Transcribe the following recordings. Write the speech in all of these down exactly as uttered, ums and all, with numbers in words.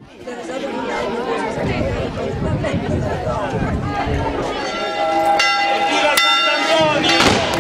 Evviva Sant'Antonio!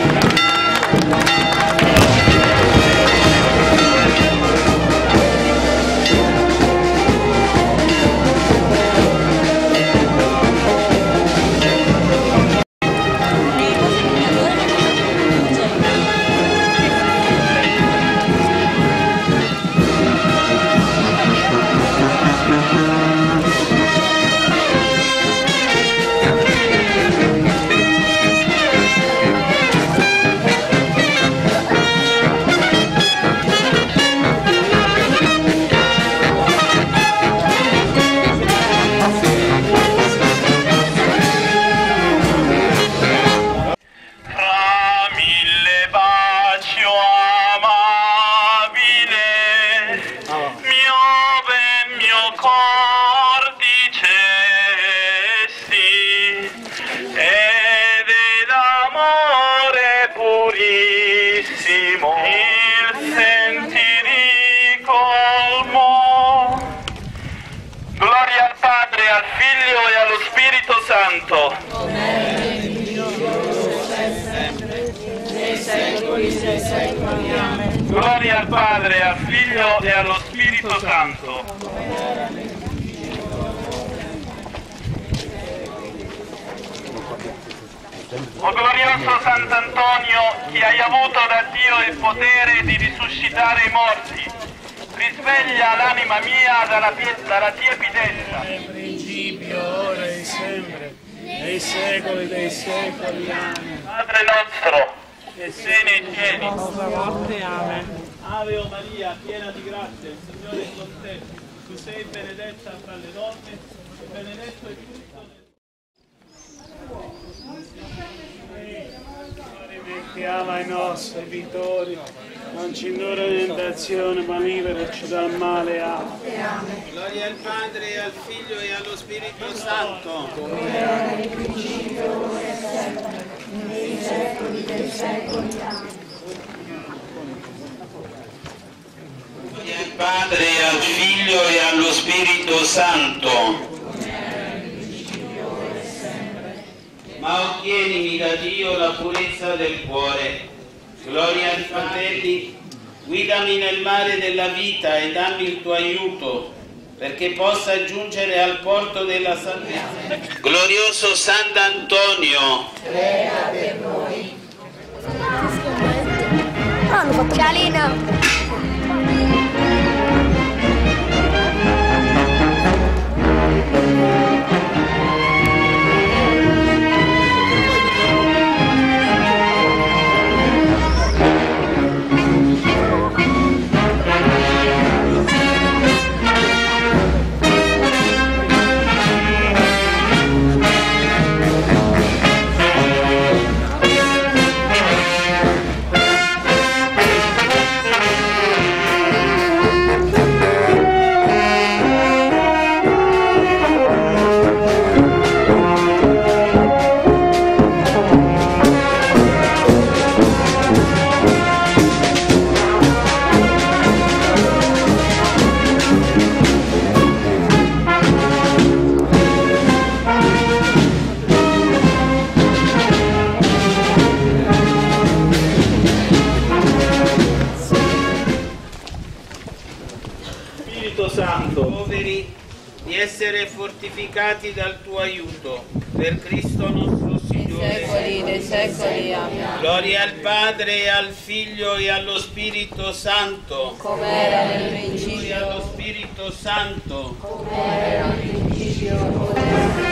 Gloria al Padre, al Figlio e allo Spirito Santo. O glorioso Sant'Antonio, che hai avuto da Dio il potere di risuscitare i morti, risveglia l'anima mia dalla, dalla tiepidezza. Nel principio, ora e sempre, nei secoli dei secoli. Amen. Padre nostro, che sei nei cieli, Amen. Ave o Maria, piena di grazia, il Signore è con te. Tu sei benedetta fra le donne e benedetto il frutto del Rimettiamo ai nostri vittori, non ci indurre in tentazione, ma liberaci dal male. Amen. Gloria al Padre, e al Figlio e allo Spirito Santo. Come era nel principio, ora e sempre, nei secoli dei secoli. Amen. Gloria al Padre, e al Figlio e allo Spirito Santo. Ma ottienimi da Dio la purezza del cuore. Gloria ai fratelli, guidami nel mare della vita e dammi il tuo aiuto, perché possa giungere al porto della salvezza. Glorioso Sant'Antonio, Prega per noi. Cialino. fortificati dal tuo aiuto, per Cristo nostro Signore. Secoli dei secoli. Amen. Gloria al Padre, e al Figlio e allo Spirito Santo. Come era nel Gloria principio. allo Spirito Santo. Come era nel principio. ora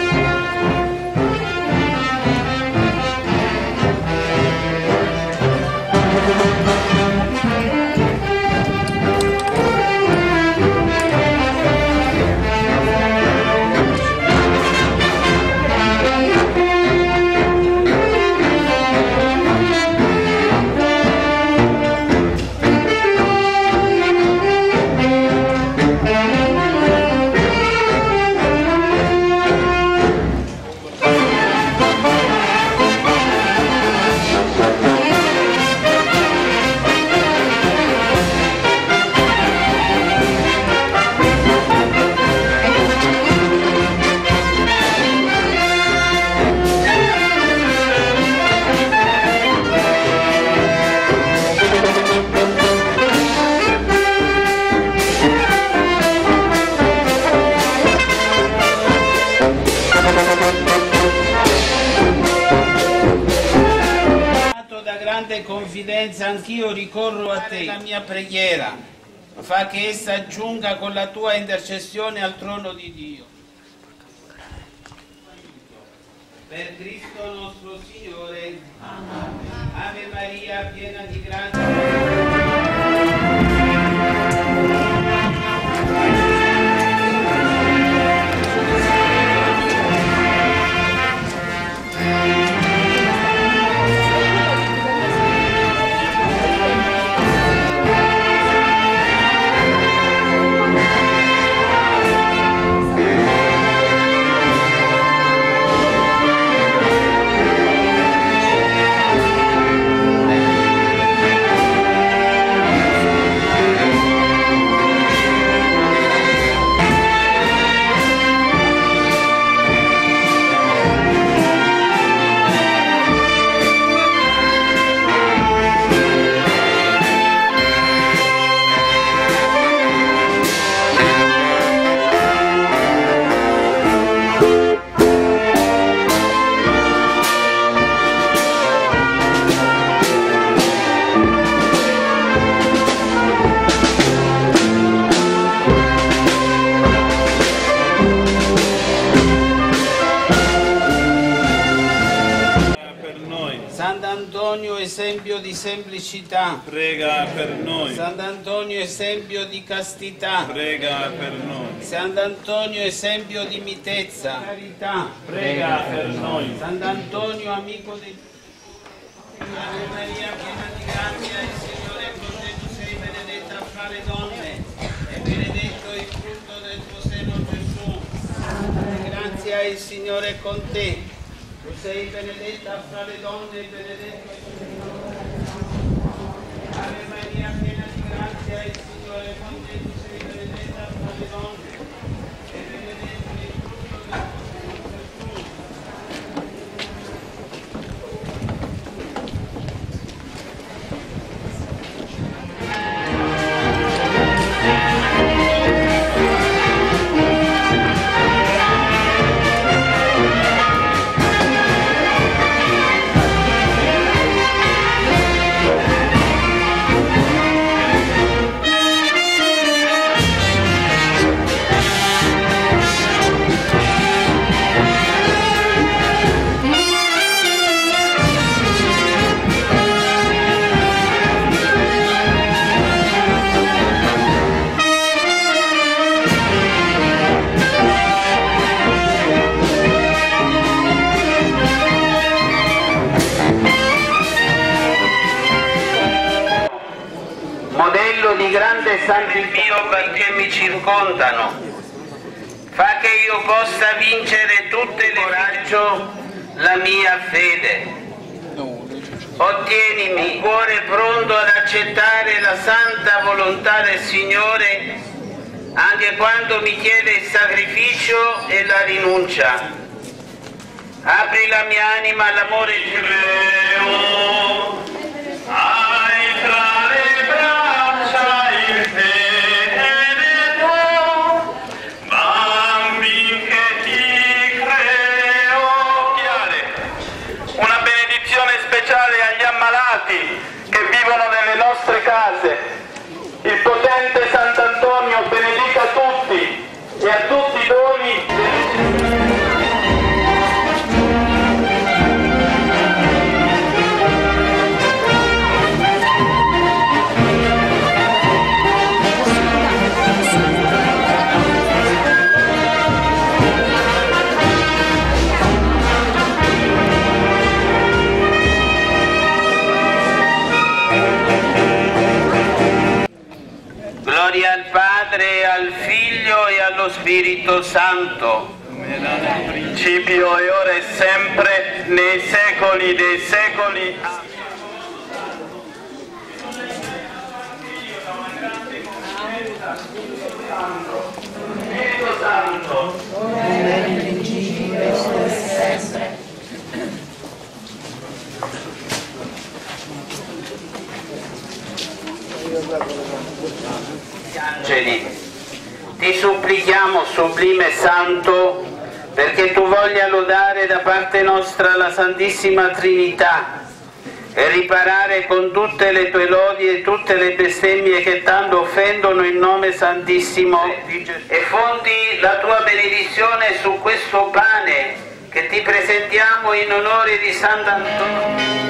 anch'io ricorro a te, la mia preghiera, fa che essa giunga con la tua intercessione al trono di Dio. Per Cristo nostro Signore. Amen. Ave Maria, piena di grazia. Sant'Antonio, esempio di semplicità, prega per noi. Sant'Antonio, esempio di castità, Prega per noi. Sant'Antonio, esempio di mitezza, carità, Prega per noi. Sant'Antonio, amico dei... Ave Maria, piena di grazia, il Signore è con te, tu sei benedetta fra le donne, e benedetto il frutto del tuo seno, Gesù. Grazia, il Signore è con te. Tu sei benedetta fra le donne e benedetto il frutto. Ave Maria, piena di grazia, il Signore è con te, tu sei benedetta fra le donne e benedetto il frutto del tuo seno, modello di grande santo mio perché mi circondano, fa che io possa vincere tutte le coraggio la mia fede. Ottienimi cuore pronto ad accettare la santa volontà del Signore anche quando mi chiede il sacrificio e la rinuncia. Apri la mia anima all'amore di Dio. Hai tra le braccia il feretro, bambini che ti creo. Una benedizione speciale agli ammalati che vivono nelle nostre case. Il potente Sant'Antonio benedica tutti e a tutti i doni. Gloria al Padre, al Figlio e allo Spirito Santo, come era nel principio e ora e sempre, nei secoli dei secoli. Spirito Santo, ora e nel principio e ora e sempre. Angeli, ti supplichiamo, sublime Santo, perché tu voglia lodare da parte nostra la Santissima Trinità e riparare con tutte le tue lodi e tutte le bestemmie che tanto offendono il nome santissimo, e fondi la tua benedizione su questo pane che ti presentiamo in onore di Sant'Antonio.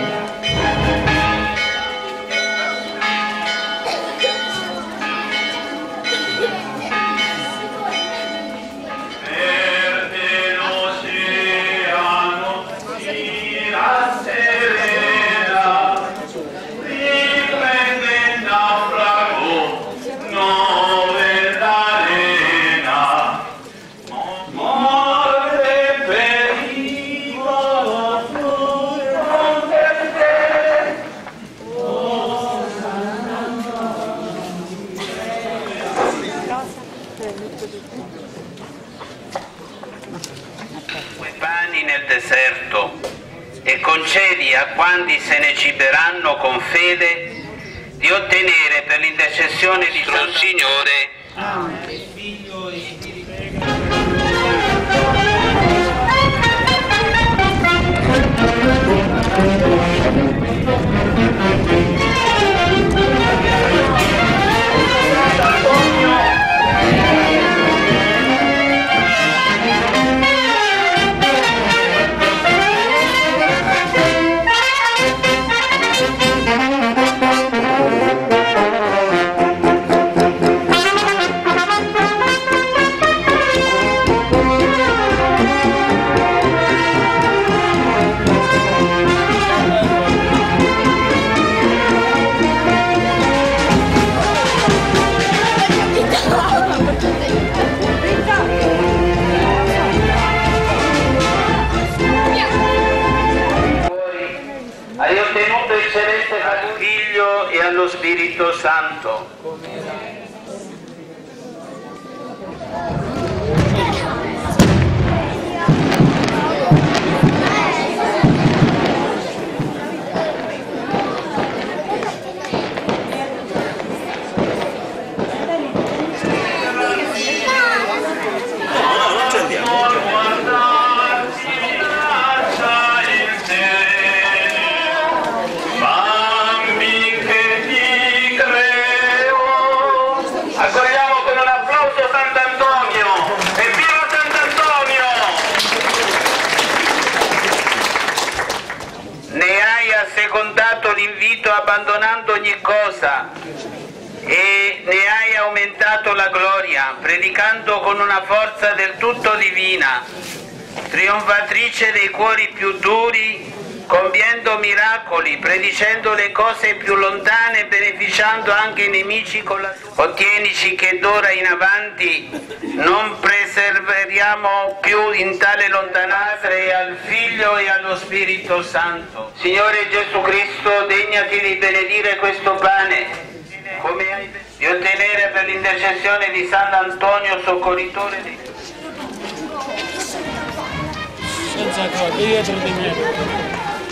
Nel deserto, e concedi a quanti se ne ciberanno con fede di ottenere per l'intercessione di nostro Signore. Amen. Figlio e Spirito. Hai ottenuto eccellenze al Figlio e allo Spirito Santo. L'invito abbandonando ogni cosa, e ne hai aumentato la gloria, predicando con una forza del tutto divina, trionfatrice dei cuori più duri, compiendo miracoli, predicendo le cose più lontane, beneficiando anche i nemici con la tua. Ottienici che d'ora in avanti non perseveriamo più in tale lontananza, e al Figlio e allo Spirito Santo. Signore Gesù Cristo, degnati di benedire questo pane, come hai di ottenere per l'intercessione di Sant'Antonio, soccorritore dei senza cosa, dietro di me.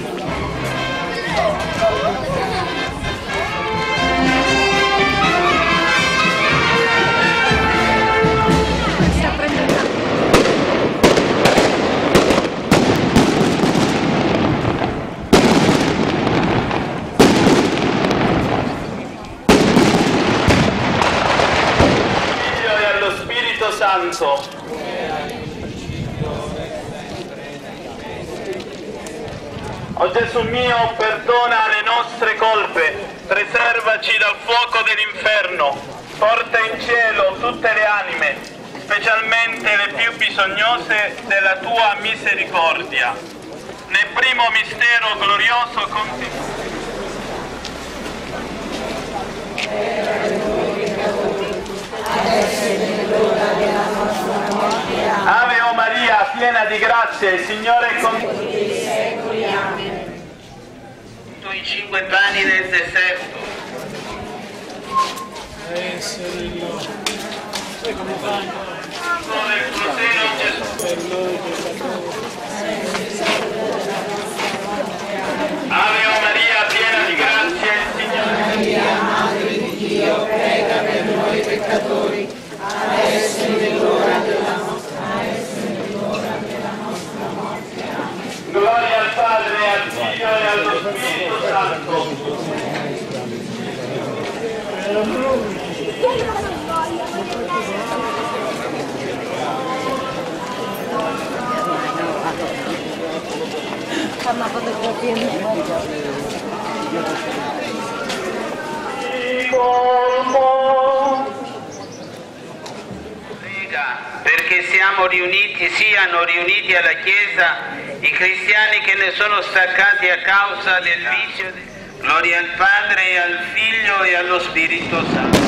Figlio e allo Spirito Santo. O Gesù mio, perdona le nostre colpe, preservaci dal fuoco dell'inferno, porta in cielo tutte le anime, specialmente le più bisognose della tua misericordia. Nel primo mistero glorioso Ave o Maria, piena di grazia, il Signore è con te. I cinque pani del deserto. Essere io. Sai come fanno? Con il tuo seno, Gesù. Per noi peccatori. Ave o Maria, piena di grazia, il Signore è con te. Maria, Madre di Dio, prega per noi peccatori, adesso e nell'ora della nostra morte. Gloria al Padre, al Figlio Figlio e allo Spirito Santo. Fanno fotografie perché siamo riuniti, siano riuniti alla Chiesa i cristiani che ne sono staccati a causa del vizio. Gloria al Padre, e al Figlio e allo Spirito Santo.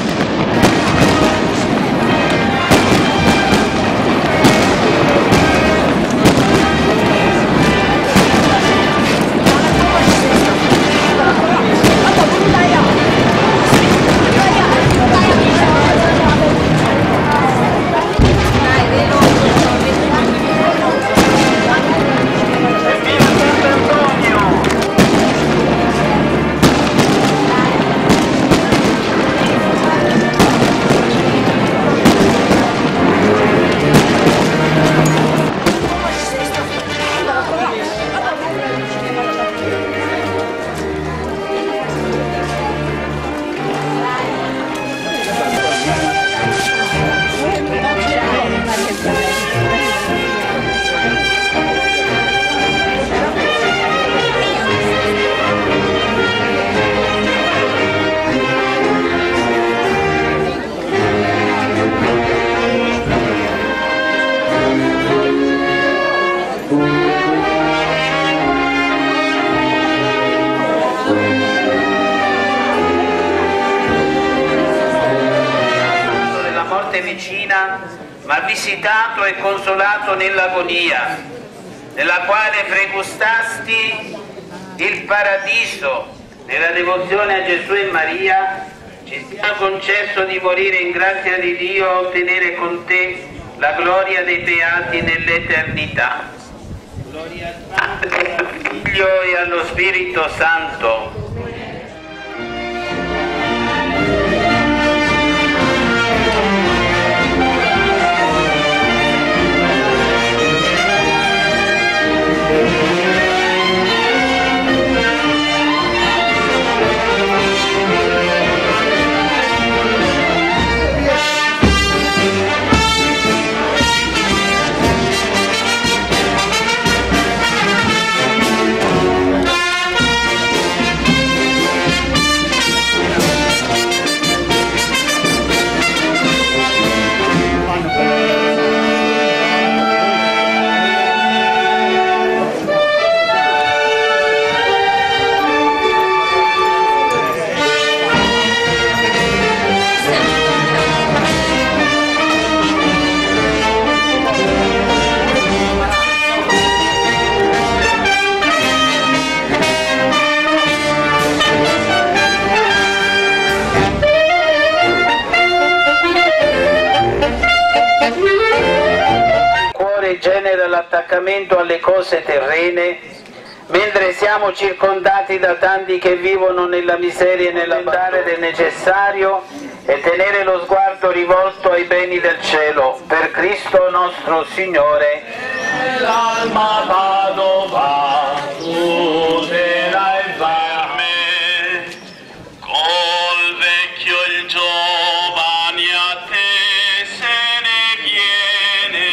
Vicina, ma visitato e consolato nell'agonia, nella quale pregustasti il paradiso. Nella devozione a Gesù e Maria ci sia concesso di morire in grazia di Dio a ottenere con te la gloria dei beati nell'eternità. Gloria al Padre, al Figlio e allo Spirito Santo. Genera l'attaccamento alle cose terrene, mentre siamo circondati da tanti che vivono nella miseria e nell'abitare del necessario, e tenere lo sguardo rivolto ai beni del cielo. Per Cristo nostro Signore. L'alma Padova, tu sarai a me, col vecchio il giovane a te se ne viene.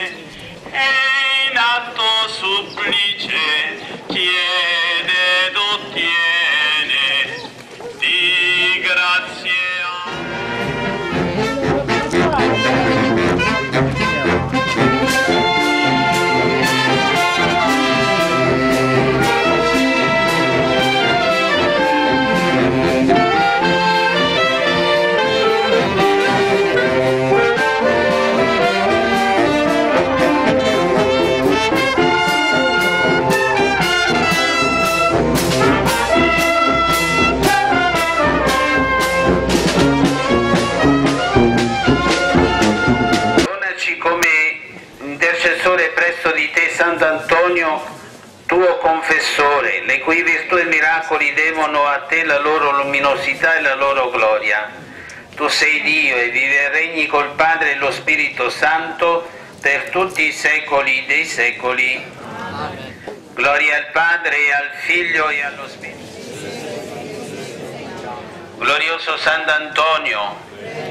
Supplice, chiede ed ottiene, di grazia. Presso di te Sant'Antonio, tuo confessore, le cui virtù e miracoli devono a te la loro luminosità e la loro gloria. Tu sei Dio e vivi e regni col Padre e lo Spirito Santo per tutti i secoli dei secoli. Amen. Gloria al Padre, e al Figlio e allo Spirito. Glorioso Sant'Antonio,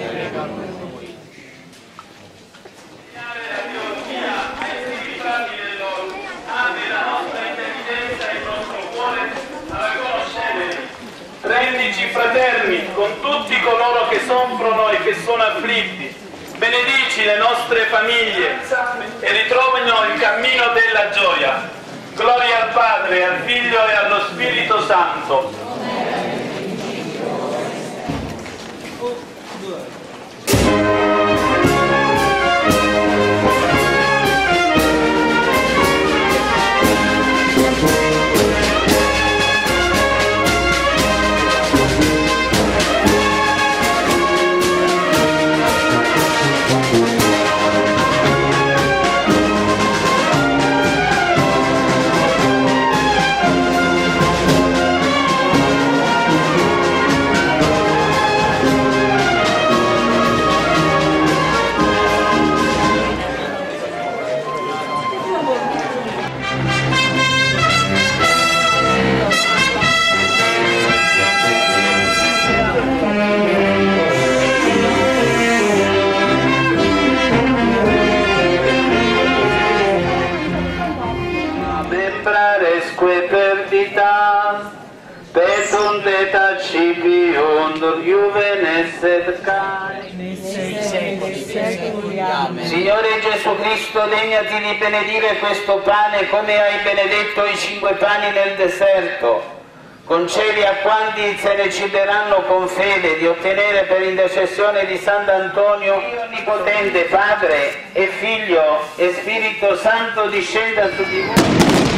rendici fraterni con tutti coloro che soffrono e che sono afflitti, benedici le nostre famiglie e ritrovino il cammino della gioia. Gloria al Padre, al Figlio e allo Spirito Santo. Membraresque perdita, petum detacipium juvenes et cae. Signore Gesù Cristo, degnati di benedire questo pane come hai benedetto i cinque pani nel deserto. Concedi a quanti se ne ciberanno con fede di ottenere per intercessione di Sant'Antonio, Dio Onnipotente, Padre e Figlio e Spirito Santo, discenda su di voi.